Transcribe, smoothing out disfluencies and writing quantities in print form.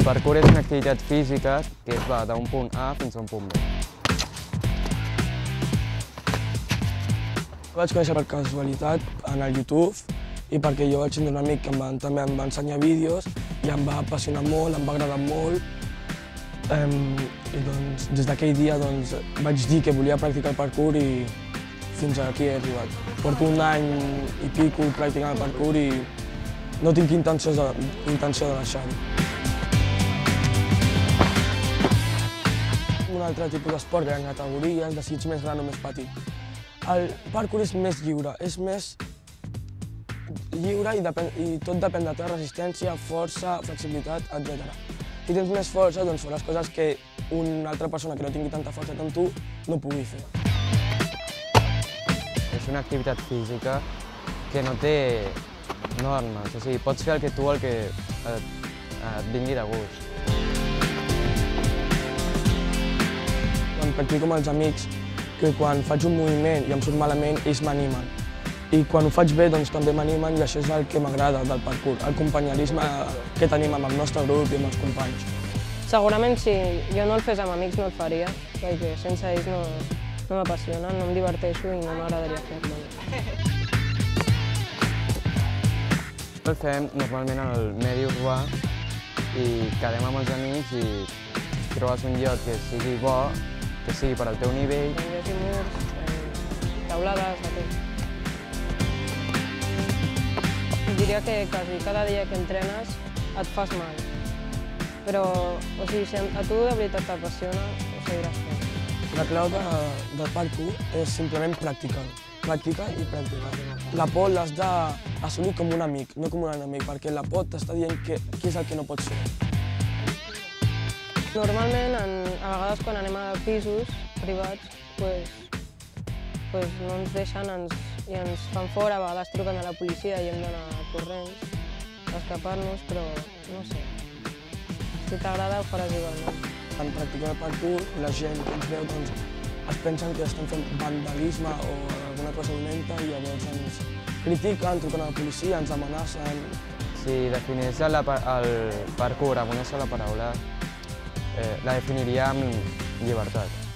parkour és una activitat física que es va d'un punt A fins a un punt B. Vaig conèixer per casualitat en el YouTube i perquè jo vaig tenir un amic que també em va ensenyar vídeos i em va apassionar molt, em va agradar molt. I doncs, des d'aquell dia vaig dir que volia practicar el parkour i fins aquí he arribat. Porto un any i pico practicant el parkour i no tinc intenció de deixar-ho. Un altre tipus d'esport, gran categories, de si ets més gran o més petit. El parkour és més lliure, i tot depèn de la teva resistència, força, flexibilitat, etc. Si tens més força, doncs faràs coses que una altra persona que no tingui tanta força com tu no pugui fer. És una activitat física que no té normes, o sigui, pots fer el que et vingui de gust. Quan practico amb els amics, que quan faig un moviment i em surt malament, ells m'animen. I quan ho faig bé, doncs també m'animen i això és el que m'agrada del parkour, el companyerisme que tenim amb el nostre grup i amb els companys. Segurament si jo no el fes amb amics no el faria, perquè sense ells no m'apassiona, no em diverteixo i no m'agradaria fer-lo. El fem normalment al medi urbà i quedem amb els amics i trobes un lloc que sigui bo, que sigui per al teu nivell. Hi hagi murs, taulades, de tot. Diria que quasi cada dia que entrenes et fas mal, però si a tu de veritat t'apassiona, ho seguiràs fent. La clau del parkour és simplement practicar. Practicar i practicar. La por l'has d'assolir com un amic, no com un enemic, perquè la por t'està dient què és el que no pots fer. Normalment, a vegades quan anem a pisos privats, no ens deixen i ens fan fora, a vegades truquen a la policia i hem d'anar corrents a escapar-nos, però no sé. Si t'agrada ho faràs igualment. En practicar el parkour, la gent que ens veu es pensen que estem fent vandalisme o alguna cosa dolenta i llavors ens critiquen, truquen a la policia, ens amenacen. Si definís el parkour amb una sola paraula, la definiria amb llibertat.